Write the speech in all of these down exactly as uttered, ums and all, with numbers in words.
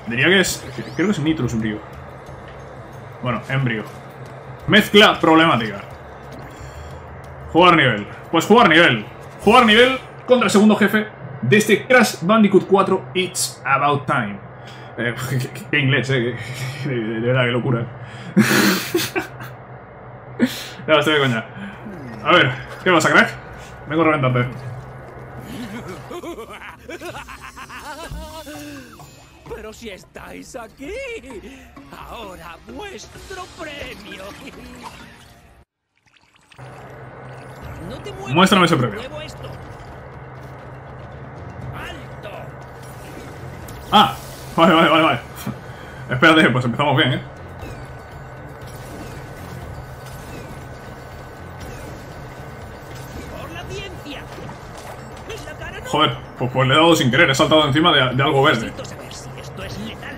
Diría que es... Creo que es Nitrus Brio. Bueno, Embrio. Mezcla problemática. Jugar nivel. Pues jugar nivel. Jugar nivel contra el segundo jefe de este Crash Bandicoot cuatro It's About Time. Eh, qué, qué inglés, eh. De, de, de verdad, qué locura. Ya, estoy de coña. A ver, ¿qué pasa, crack? Vengo a reventarte. Pero si estáis aquí, ahora vuestro premio. No te muevas. Muéstrame ese premio. Esto. ¡Alto! Ah, vale, vale, vale, vale. Espérate, pues empezamos bien, eh. Por la ciencia. En la cara no. Joder, pues, pues le he dado sin querer, he saltado encima de, de algo verde. Necesito saber si esto es letal.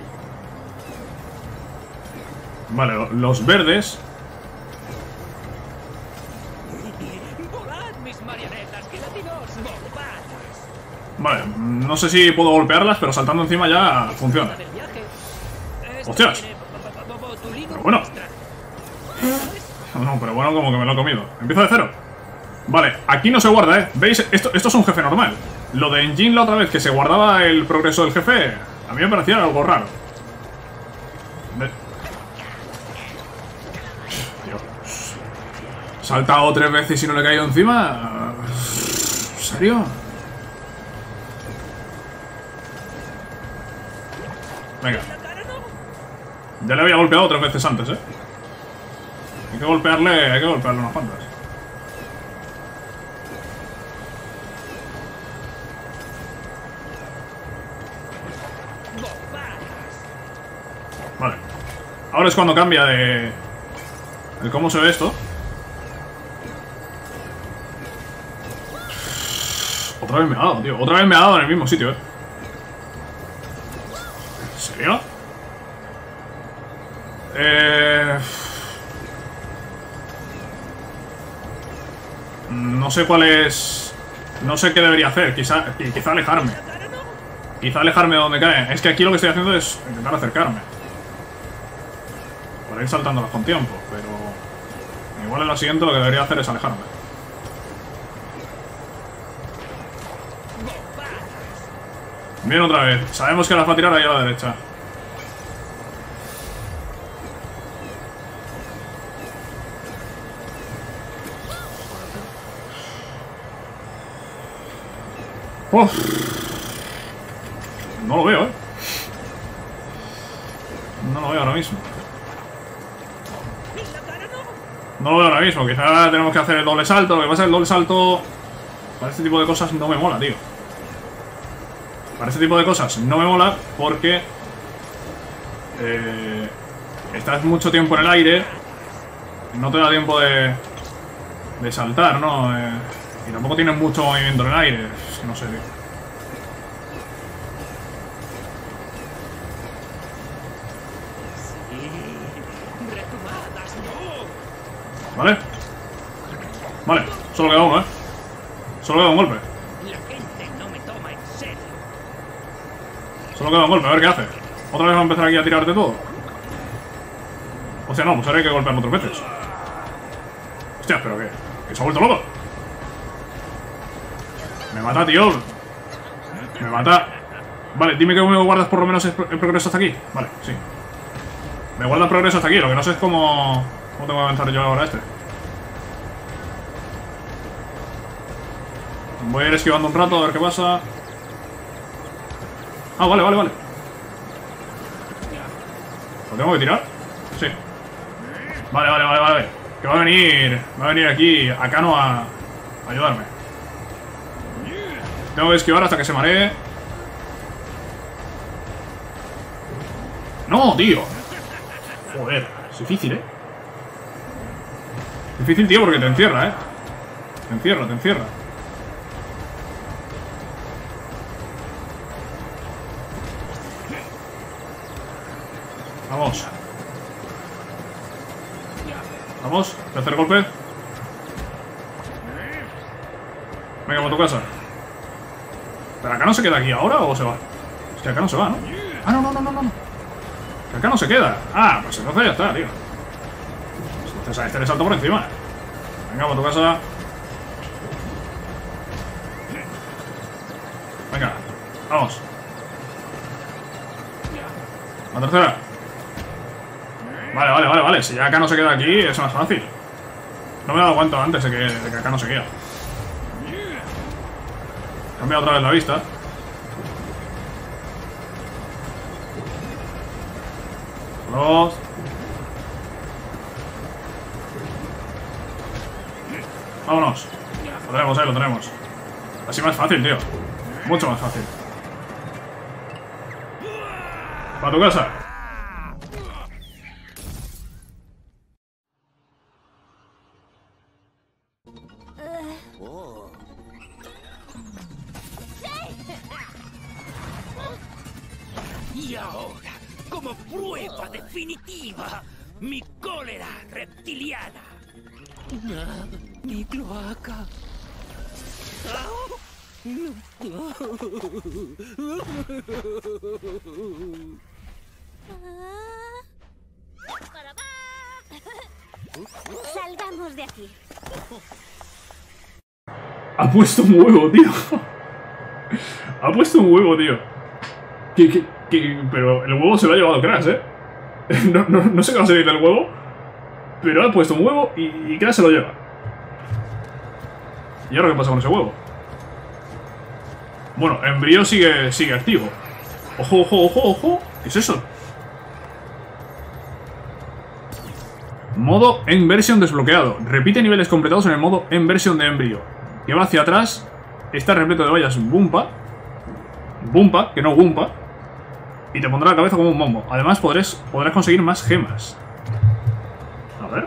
Vale, lo- los verdes. Volad, mis marionetas gelatinos. Volad. Vale, no sé si puedo golpearlas, pero saltando encima ya funciona. Del viaje. Esto ¡Hostias! tiene bo- bo- bo- tu libro Pero bueno. muestra. No, pero bueno, como que me lo he comido. Empiezo de cero. Vale, aquí no se guarda, ¿eh? ¿Veis? Esto, esto es un jefe normal. Lo de Engine la otra vez, que se guardaba el progreso del jefe, a mí me parecía algo raro. Ve- Dios. Saltado tres veces y no le he caído encima. ¿En serio? Venga. Ya le había golpeado tres veces antes, ¿eh? Hay que golpearle, hay que golpearle unas cuantas. Vale. Ahora es cuando cambia de... de cómo se ve esto. Otra vez me ha dado, tío. Otra vez me ha dado en el mismo sitio, ¿eh? ¿En serio? Eh... No sé cuál es... No sé qué debería hacer. Quizá, quizá alejarme. Quizá alejarme de donde cae. Es que aquí lo que estoy haciendo es intentar acercarme. Para ir saltándolas con tiempo, pero... Igual en lo siguiente lo que debería hacer es alejarme. Bien, otra vez. Sabemos que las va a tirar ahí a la derecha. Uf. No lo veo, ¿eh? No lo veo ahora mismo. No lo veo ahora mismo. Quizá tenemos que hacer el doble salto. Lo que pasa es que el doble salto... Para este tipo de cosas no me mola, tío. Para este tipo de cosas no me mola porque... Eh, estás mucho tiempo en el aire. No te da tiempo de... De saltar, ¿no? Eh, y tampoco tienes mucho movimiento en el aire. Es que no sé, tío. Vale. Vale, solo queda uno, ¿eh? Solo queda un golpe. La gente no me toma en serio. Solo queda un golpe, a ver qué hace. ¿Otra vez va a empezar aquí a tirarte todo? O sea, no, pues ahora hay que golpearlo otras veces. Hostia, pero ¿qué? ¿Que se ha vuelto loco? Me mata, tío. Me mata. Vale, dime que me guardas por lo menos el progreso hasta aquí. Vale, sí. Me guarda el progreso hasta aquí, lo que no sé es cómo... ¿Cómo tengo que avanzar yo ahora a este? Voy a ir esquivando un rato a ver qué pasa. Ah, vale, vale, vale. ¿Lo tengo que tirar? Sí. Vale, vale, vale, vale. Que va a venir... Va a venir aquí a Cano a... a ayudarme. Tengo que esquivar hasta que se maree. ¡No, tío! Joder, es difícil, ¿eh? Es difícil, tío, porque te encierra, ¿eh? Te encierra, te encierra. Vamos. Vamos, tercer golpe. Venga, para tu casa. ¿Pero acá no se queda aquí ahora o se va? Es que acá no se va, ¿no? Ah, no, no, no, no, no. Que acá no se queda. Ah, pues entonces ya está, tío. Entonces a este le salto por encima. Venga, para tu casa. Venga, vamos. La tercera. Vale, vale, vale, vale. Si ya acá no se queda aquí, es más fácil. No me he dado cuenta antes de que, de que acá no se queda. Cambia otra vez la vista. Dos. Vámonos. Lo tenemos, eh, lo tenemos. Así más fácil, tío. Mucho más fácil. Para tu casa. Y ahora, como prueba definitiva, mi cólera reptiliana. Ah, mi cloaca. Salgamos de aquí. Ha puesto un huevo, tío. Ha puesto un huevo, tío. Que, que, que, pero el huevo se lo ha llevado Crash, ¿eh? No, no, no sé qué va a salir del huevo, pero ha puesto un huevo y, y Crash se lo lleva. ¿Y ahora qué pasa con ese huevo? Bueno, Embryo sigue, sigue activo. Ojo, ojo, ojo, ojo. ¿Qué es eso? Modo Inversion desbloqueado. Repite niveles completados en el modo Inversion de Embryo. Que va hacia atrás. Está repleto de vallas Bumpa. Bumpa, que no Wumpa. Y te pondrá la cabeza como un bombo. Además podrás, podrás conseguir más gemas. A ver.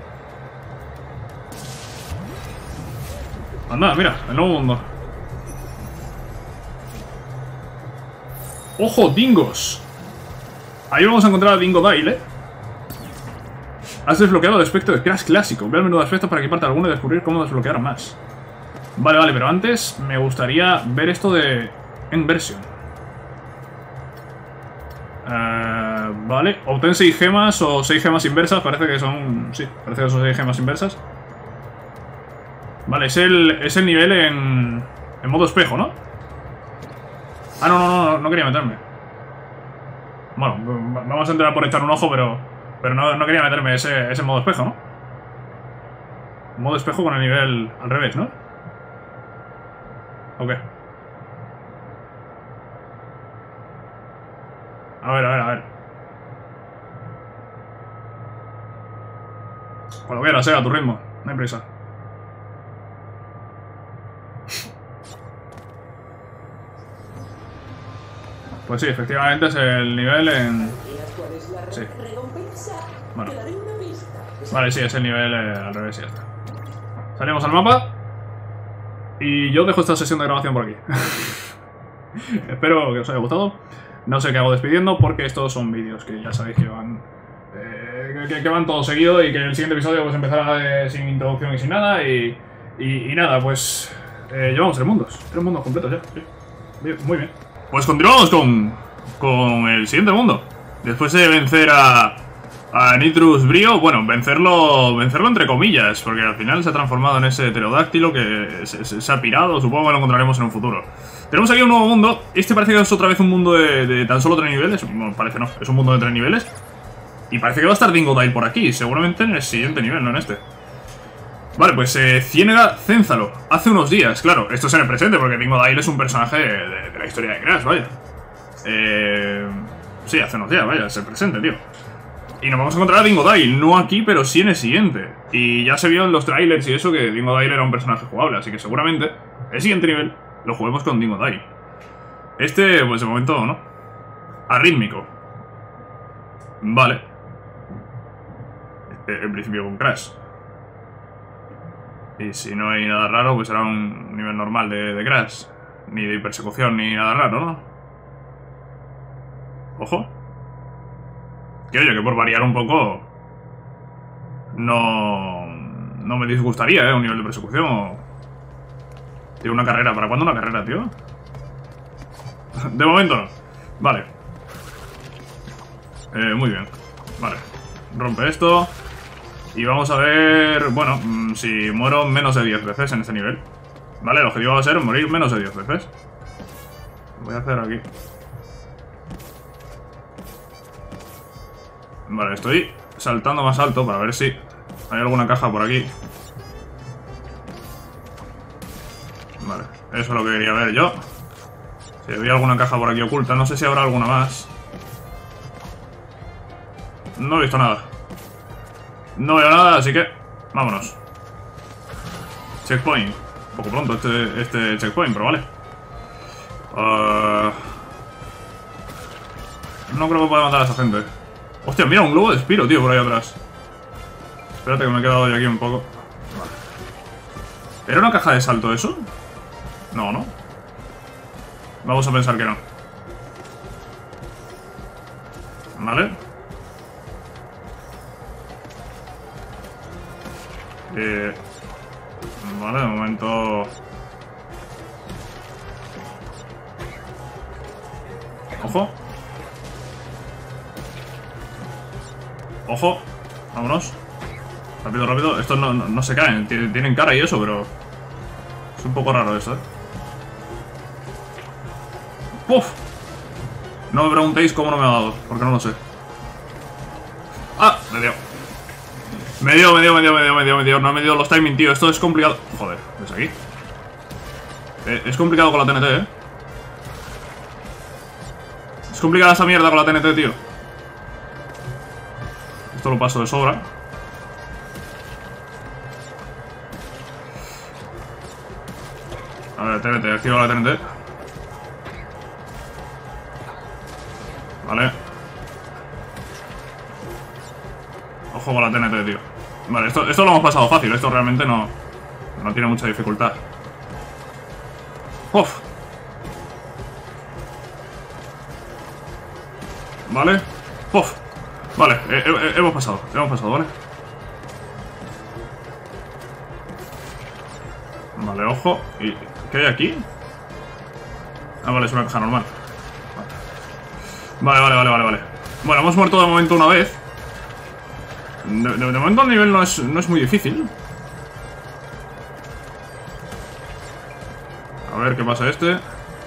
Anda, mira, el nuevo mundo. ¡Ojo, dingos! Ahí vamos a encontrar a Dingo Dile, ¿eh? Has desbloqueado el aspecto de Crash clásico. Ve al menú de aspectos para equiparte alguno y descubrir cómo desbloquear más. Vale, vale, pero antes me gustaría ver esto de Inversion. Uh, vale, obtén seis gemas o seis gemas inversas. Parece que son... Sí, parece que son seis gemas inversas. Vale, es el, es el nivel en, en modo espejo, ¿no? Ah, no, no, no, no quería meterme. Bueno, vamos a entrar por echar un ojo, pero pero no, no quería meterme ese, ese modo espejo, ¿no? Modo espejo con el nivel al revés, ¿no? Ok. A ver, a ver, a ver. Cuando quieras, eh, a tu ritmo. No hay prisa. Pues sí, efectivamente es el nivel en... Sí. Bueno. Vale, sí, es el nivel eh, al revés y ya está. Salimos al mapa. Y yo dejo esta sesión de grabación por aquí. Espero que os haya gustado. No sé qué hago despidiendo porque estos son vídeos que ya sabéis que van... Eh, que, que van todo seguido y que en el siguiente episodio pues empezará eh, sin introducción y sin nada. Y, y, y nada, pues... Eh, llevamos tres mundos. Tres mundos completos ya. Sí. Bien, muy bien. Pues continuamos con, con el siguiente mundo. Después de vencer a, a Nitrus Brio, bueno, vencerlo vencerlo entre comillas, porque al final se ha transformado en ese pterodáctilo que se, se, se ha pirado, supongo que lo encontraremos en un futuro. Tenemos aquí un nuevo mundo. Este parece que es otra vez un mundo de, de tan solo tres niveles. Bueno, parece no, es un mundo de tres niveles. Y parece que va a estar Dingo Dile por aquí, seguramente en el siguiente nivel, no en este. Vale, pues eh, Ciénaga Cénzalo. Hace unos días, claro, esto es en el presente, porque Dingo Dile es un personaje de, de, de la historia de Crash, vaya. Eh... Sí, hace unos días, vaya, es el presente, tío. Y nos vamos a encontrar a Dingo Dile, no aquí, pero sí en el siguiente. Y ya se vio en los trailers y eso que Dingo Dile era un personaje jugable, así que seguramente el siguiente nivel lo juguemos con Dingo Dile. Este, pues de momento, ¿no? Arrítmico. Vale. En principio con Crash. Y si no hay nada raro, pues será un nivel normal de, de Crash. Ni de persecución, ni nada raro, ¿no? Ojo. Que oye, que por variar un poco... No... No me disgustaría, ¿eh? Un nivel de persecución o... Tío, una carrera. ¿Para cuándo una carrera, tío? De momento no. Vale. Eh, muy bien. Vale. Rompe esto. Y vamos a ver... Bueno, mmm, si muero menos de diez veces en este nivel. Vale, el objetivo va a ser morir menos de diez veces. Voy a hacer aquí. Vale, estoy saltando más alto para ver si hay alguna caja por aquí. Vale, eso es lo que quería ver yo. Si había alguna caja por aquí oculta, no sé si habrá alguna más. No he visto nada. No veo nada, así que vámonos. Checkpoint. Un poco pronto este, este checkpoint, pero vale. Uh... No creo que pueda matar a esa gente. Hostia, mira, un globo de Spiro, tío, por ahí atrás. Espérate que me he quedado yo aquí un poco. Vale. ¿Era una caja de salto eso? No, ¿no? Vamos a pensar que no. Vale. Eh... Vale, de momento... Ojo. Ojo. Vámonos. Rápido, rápido. Estos no, no, no se caen. Tienen cara y eso, pero... Es un poco raro eso, ¿eh? ¡Puf! No me preguntéis cómo no me ha dado, porque no lo sé. ¡Ah! Me dio. Me dio, me dio, me dio, me dio, me dio, me dio. No me dio los timing, tío. Esto es complicado. Joder, ¿ves aquí? Eh, es complicado con la T N T, ¿eh? Es complicada esa mierda con la T N T, tío. Esto lo paso de sobra. A ver, T N T, activa la T N T. Vale. Ojo con la T N T, tío. Vale, esto, esto lo hemos pasado fácil. Esto realmente no, no tiene mucha dificultad. Uf. Vale. Uf. Vale, eh, eh, hemos pasado. Hemos pasado, ¿vale? Vale, ojo. ¿Y qué hay aquí? Ah, vale, es una caja normal. Vale, vale, vale, vale, vale. Bueno, hemos muerto de momento una vez. De, de, de momento el nivel no es, no es muy difícil. A ver qué pasa este.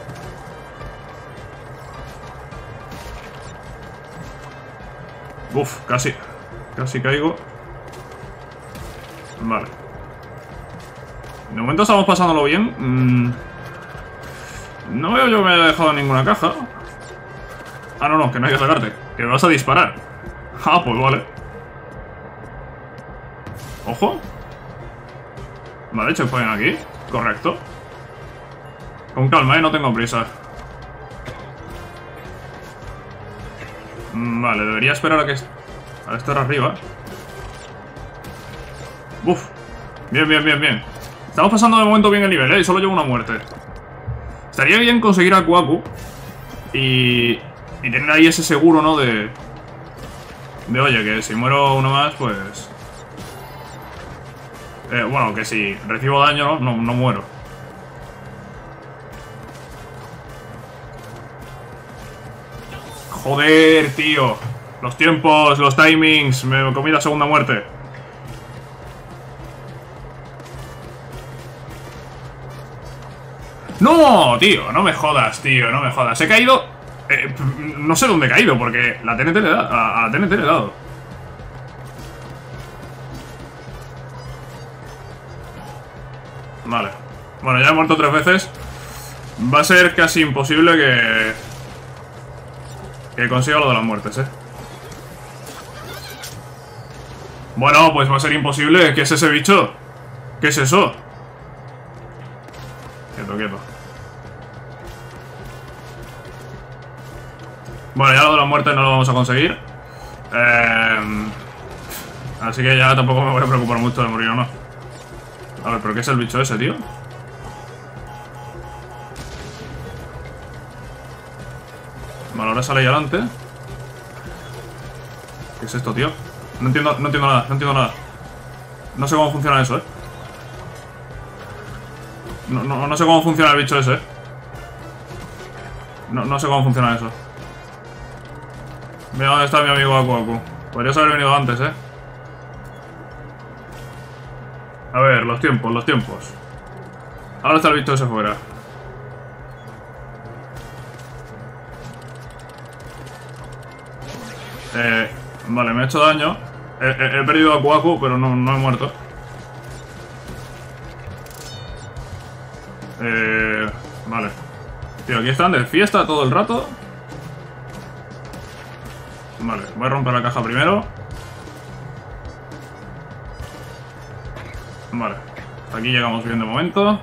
Uf, casi. Casi caigo. Vale. De momento estamos pasándolo bien. Mm. No veo yo que me haya dejado ninguna caja. Ah, no, no, que no hay que sacarte. Que me vas a disparar. Ah, pues vale. Ojo. Vale, checkpoint aquí. Correcto. Con calma, eh, no tengo prisa. Vale, debería esperar a que... a estar arriba. Uf. Bien, bien, bien, bien. Estamos pasando de momento bien el nivel, eh, y solo llevo una muerte. Estaría bien conseguir a Kuaku. Y... y tener ahí ese seguro, ¿no? De... De, oye, que si muero uno más, pues... Eh, bueno, que si recibo daño, no, no muero. Joder, tío. Los tiempos, los timings. Me comí la segunda muerte. ¡No, tío! No me jodas, tío. No me jodas. He caído... Eh, no sé dónde he caído, porque la T N T le he dado. A, a la T N T le he dado. Vale. Bueno, ya he muerto tres veces. Va a ser casi imposible que... que consiga lo de las muertes, eh. Bueno, pues va a ser imposible. ¿Qué es ese bicho? ¿Qué es eso? Quieto, quieto. Bueno, ya lo de las muertes no lo vamos a conseguir. Eh... Así que ya tampoco me voy a preocupar mucho de morir o no. A ver, ¿pero qué es el bicho ese, tío? Vale, ahora sale ahí adelante. ¿Qué es esto, tío? No entiendo, no entiendo nada, no entiendo nada. No sé cómo funciona eso, eh. No, no, no sé cómo funciona el bicho ese, eh. No, no sé cómo funciona eso. Mira dónde está mi amigo Aku Aku. Podrías haber venido antes, eh. A ver, los tiempos, los tiempos. Ahora está el bicho ese fuera. Eh, vale, me he hecho daño. He, he, he perdido a Aku Aku, pero no, no he muerto. Eh, vale. Tío, aquí están de fiesta todo el rato. Vale, voy a romper la caja primero. Vale, hasta aquí llegamos bien de momento.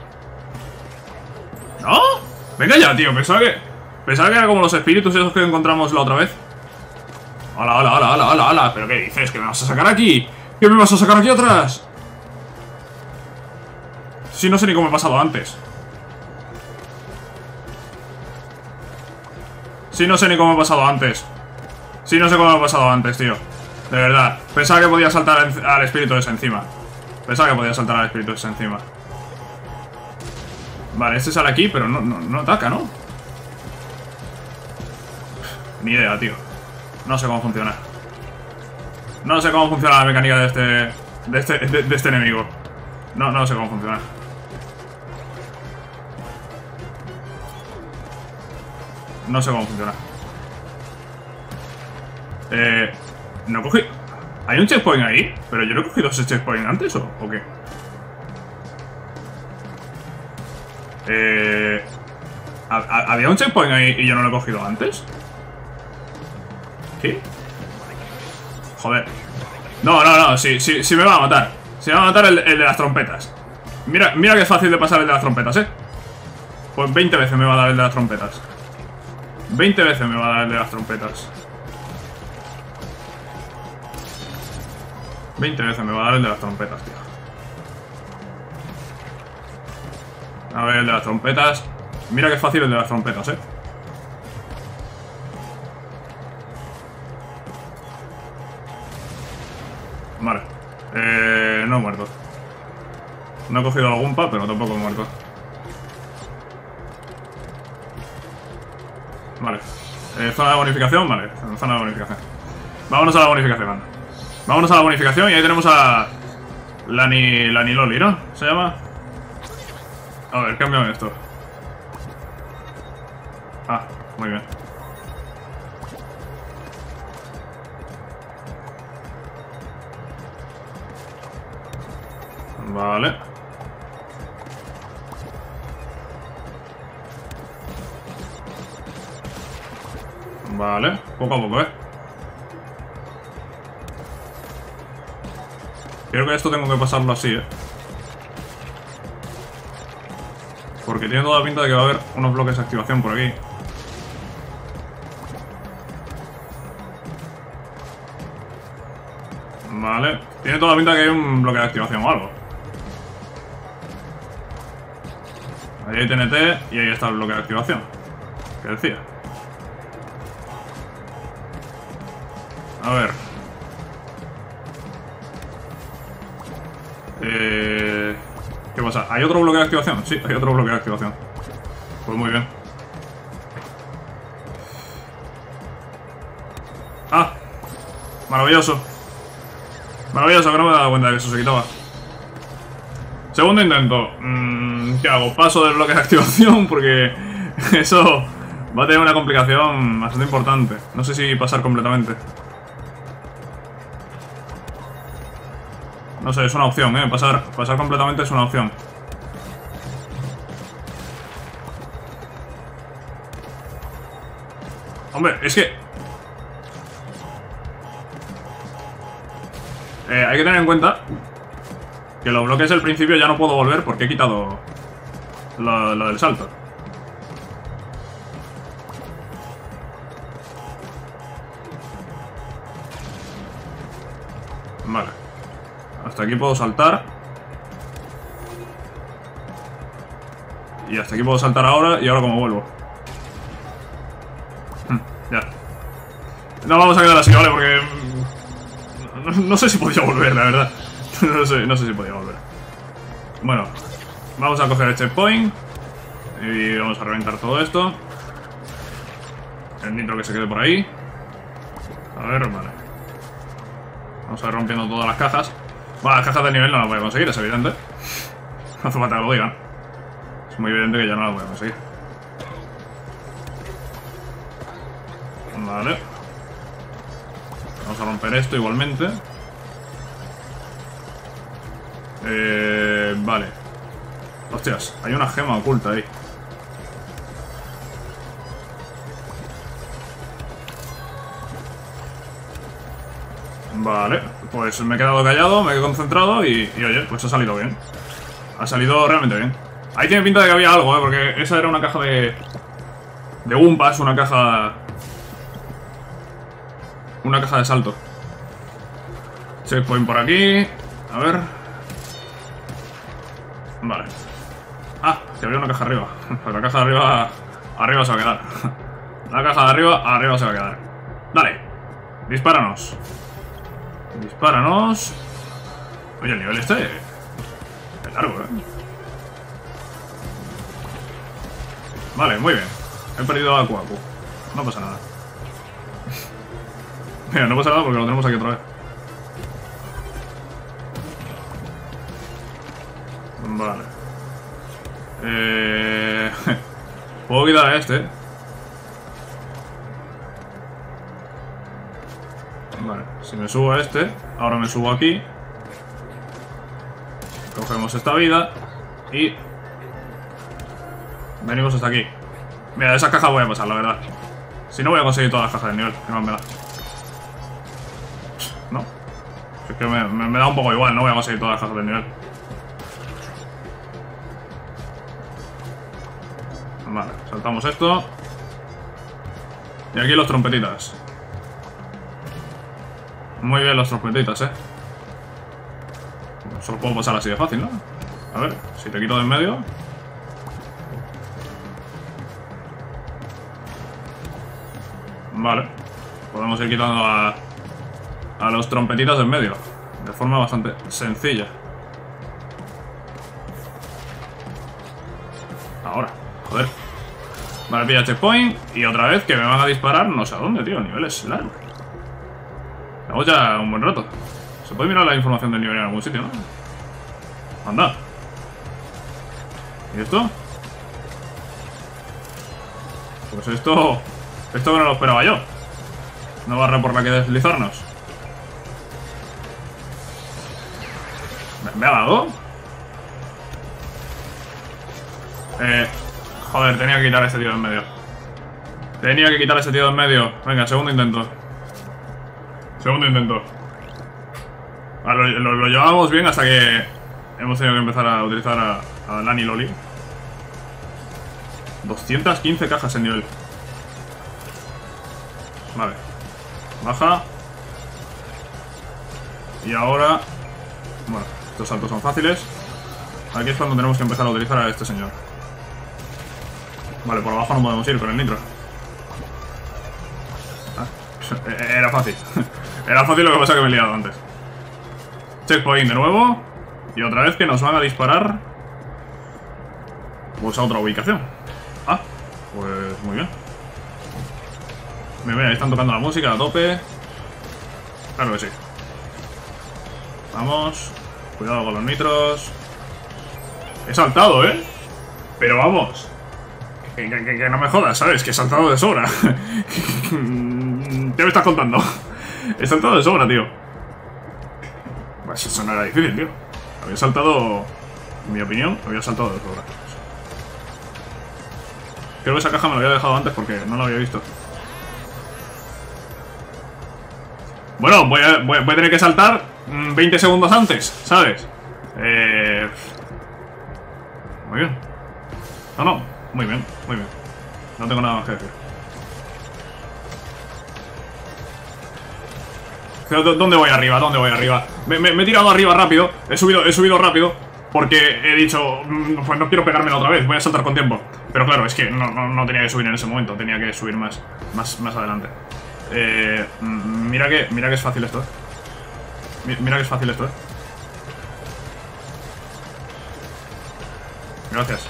¡No! Venga ya, tío, pensaba que... Pensaba que era como los espíritus esos que encontramos la otra vez. ¡Hala, hala, hala, hala, hala, hala! ¿Pero qué dices? ¿Qué me vas a sacar aquí? ¿Qué me vas a sacar aquí atrás? Si no sé ni cómo he pasado antes. Si no sé ni cómo he pasado antes. Si no sé cómo he pasado antes, tío. De verdad. Pensaba que podía saltar al espíritu ese encima. Pensaba que podía saltar al espíritu ese encima. Vale, este sale aquí, pero no, no, no ataca, ¿no? Ni idea, tío. No sé cómo funciona. No sé cómo funciona la mecánica de este... De este, de, de este enemigo. No, no sé cómo funciona. No sé cómo funciona. Eh... No cogí... ¿Hay un checkpoint ahí? ¿Pero yo no he cogido ese checkpoint antes o, o qué? Eh... ¿Había un checkpoint ahí y yo no lo he cogido antes? ¿Qué? Joder. No, no, no, sí, sí, sí me va a matar. Se me va a matar el, el de las trompetas. Mira, mira que es fácil de pasar el de las trompetas, ¿eh? Pues veinte veces me va a dar el de las trompetas. veinte veces me va a dar el de las trompetas. veinte veces me va a dar el de las trompetas, tío. A ver, el de las trompetas. Mira que es fácil el de las trompetas, ¿eh? Vale. Eh, no he muerto. No he cogido la gumpa, pero tampoco he muerto. Vale. Eh, zona de bonificación, vale. Zona de bonificación. Vámonos a la bonificación, anda. Vámonos a la bonificación y ahí tenemos a... Lani... Lani Loli, ¿no? ¿Se llama? A ver, cámbiame esto. Ah, muy bien. Vale. Vale, poco a poco, ¿eh? Creo que esto tengo que pasarlo así, ¿eh? Porque tiene toda la pinta de que va a haber unos bloques de activación por aquí. Vale. Tiene toda la pinta de que hay un bloque de activación o algo. Ahí hay T N T y ahí está el bloque de activación. ¿Qué decía? A ver. Eh... ¿Qué pasa? ¿Hay otro bloque de activación? Sí, hay otro bloque de activación. Pues muy bien. Ah, maravilloso. Maravilloso, que no me he dado cuenta de que eso se quitaba. Segundo intento. Mm, ¿Qué hago? Paso del bloque de activación porque eso va a tener una complicación bastante importante. No sé si pasar completamente. No sé, es una opción, ¿eh? Pasar, pasar completamente es una opción. Hombre, es que... Eh, hay que tener en cuenta que los bloques del principio ya no puedo volver porque he quitado lo, lo del salto. Vale. Hasta aquí puedo saltar. Y hasta aquí puedo saltar ahora. Y ahora cómo vuelvo. Hm, ya. No vamos a quedar así, ¿vale? Porque... No, no sé si podía volver, la verdad. No sé, no sé si podía volver. Bueno. Vamos a coger el checkpoint. Y vamos a reventar todo esto. El nitro que se quede por ahí. A ver, vale. Vamos a ir rompiendo todas las cajas. Bueno, las cajas de nivel no las voy a conseguir, es evidente. No hace falta que lo digan. Es muy evidente que ya no las voy a conseguir. Vale. Vamos a romper esto igualmente. Eh, vale. Hostias, hay una gema oculta ahí. Vale, pues me he quedado callado, me he concentrado y, y oye, pues ha salido bien. Ha salido realmente bien. Ahí tiene pinta de que había algo, ¿eh? Porque esa era una caja de... De Wumpas, una caja... Una caja de salto. Checkpoint por aquí. A ver. Vale. Ah, que había una caja arriba. La caja de arriba... Arriba se va a quedar. La caja de arriba, arriba se va a quedar. Dale. Dispáranos. Dispáranos. Oye, el nivel este... Es largo, ¿eh? Vale, muy bien. He perdido a Kuaku. No pasa nada. Mira, no pasa nada porque lo tenemos aquí otra vez. Vale. Eh... Puedo quitar a este. Vale, si me subo a este, ahora me subo aquí. Cogemos esta vida y venimos hasta aquí. Mira, de esa caja voy a pasar, la verdad. Si no, voy a conseguir todas las cajas del nivel. Que más me da. No. Es que me, me, me da un poco igual, no voy a conseguir todas las cajas del nivel. Vale, saltamos esto. Y aquí los trompetitas. Muy bien los trompetitas, eh. Solo puedo pasar así de fácil, ¿no? A ver, si te quito de en medio. Vale. Podemos ir quitando a, a los trompetitas de en medio. De forma bastante sencilla. Ahora, joder. Vale, pilla checkpoint. Y otra vez que me van a disparar no sé a dónde, tío. El nivel es largo. Llevamos ya un buen rato. Se puede mirar la información del nivel en algún sitio, ¿no? Anda. ¿Y esto? Pues esto... Esto no lo esperaba yo. Una barra por la que deslizarnos. ¿Me, me ha dado? Eh... Joder, tenía que quitar a ese tío de en medio. Tenía que quitar a ese tío de en medio. Venga, segundo intento. Segundo intento. Vale, lo, lo, lo llevábamos bien hasta que hemos tenido que empezar a utilizar a, a Nani Loli. doscientas quince cajas en nivel. Vale. Baja. Y ahora... Bueno, estos saltos son fáciles. Aquí es cuando tenemos que empezar a utilizar a este señor. Vale, por abajo no podemos ir con el nitro. Ah, era fácil. Era fácil, lo que pasa que me he liado antes. Checkpoint de nuevo. Y otra vez que nos van a disparar. Pues a otra ubicación. Ah, pues muy bien. Mira, ahí están tocando la música a tope. Claro que sí. Vamos. Cuidado con los nitros. He saltado, ¿eh? Pero vamos. Que, que, que no me jodas, ¿sabes? Que he saltado de sobra. ¿Qué me estás contando? He saltado de sobra, tío. Pues eso no era difícil, tío. Había saltado... En mi opinión, había saltado de sobra. Creo que esa caja me la había dejado antes porque no la había visto. Bueno, voy a, voy, voy a tener que saltar veinte segundos antes, ¿sabes? Eh... Muy bien. No, no, muy bien, muy bien. No tengo nada más que decir. ¿Dónde voy arriba? ¿Dónde voy arriba? Me, me, me he tirado arriba rápido. He subido, he subido rápido. Porque he dicho, pues no quiero pegármela otra vez. Voy a saltar con tiempo. Pero claro, es que no, no, no tenía que subir en ese momento. Tenía que subir más, más, más adelante. Eh, mira que, mira que es fácil esto, eh. Mira que es fácil esto, eh. Gracias.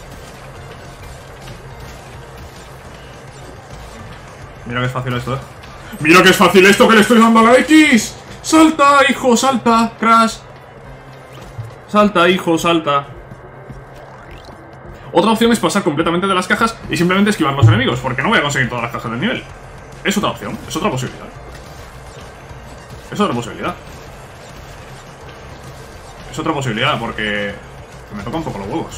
Mira que es fácil esto, eh. ¡Mira que es fácil esto que le estoy dando a la X! ¡Salta, hijo, salta! ¡Crash! Salta, hijo, salta. Otra opción es pasar completamente de las cajas y simplemente esquivar los enemigos, porque no voy a conseguir todas las cajas del nivel. Es otra opción, es otra posibilidad. Es otra posibilidad. Es otra posibilidad, porque me toca un poco los huevos.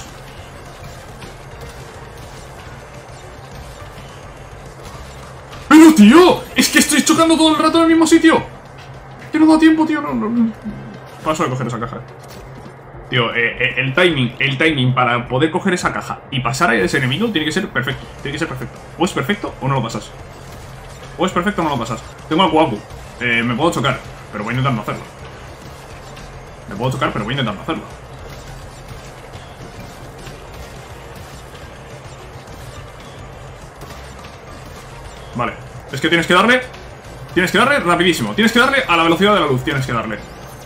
¡Pero, tío! ¡Es que estoy chocando todo el rato en el mismo sitio! ¡Que no da tiempo, tío! No, no, no. Paso de coger esa caja. Tío, eh, eh, el timing, el timing para poder coger esa caja y pasar a ese enemigo tiene que ser perfecto. Tiene que ser perfecto. O es perfecto o no lo pasas. O es perfecto o no lo pasas. Tengo al Guapu. Eh, me puedo chocar, pero voy a intentar no hacerlo. Me puedo chocar, pero voy a intentar no hacerlo. Vale. Es que tienes que darle... Tienes que darle rapidísimo. Tienes que darle a la velocidad de la luz. Tienes que darle.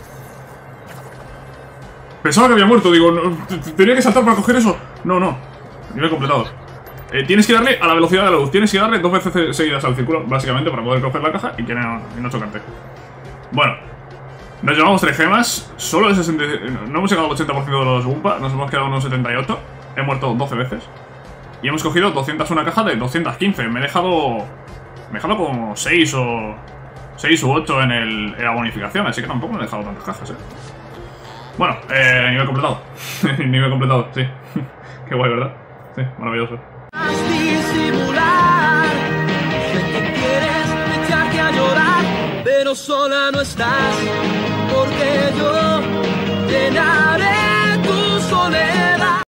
Pensaba que había muerto. Digo, no, ¿tenía que saltar para coger eso? No, no. Nivel completado. Eh, tienes que darle a la velocidad de la luz. Tienes que darle dos veces seguidas al círculo, básicamente, para poder coger la caja y que no, y no chocarte. Bueno. Nos llevamos tres gemas. Solo el sesenta... No hemos llegado al ochenta por ciento de los Goomba. Nos hemos quedado en unos setenta y ocho. He muerto doce veces. Y hemos cogido doscientos una caja de doscientos quince. Me he dejado... Me he dejado como seis o... seis u ocho en, el, en la bonificación. Así que tampoco me he dejado tantas cajas, eh. Bueno, eh, nivel completado. Nivel completado, sí. Qué guay, ¿verdad? Sí, maravilloso. Disimular, sé que quieres echarte a llorar, pero sola no estás, porque yo llenaré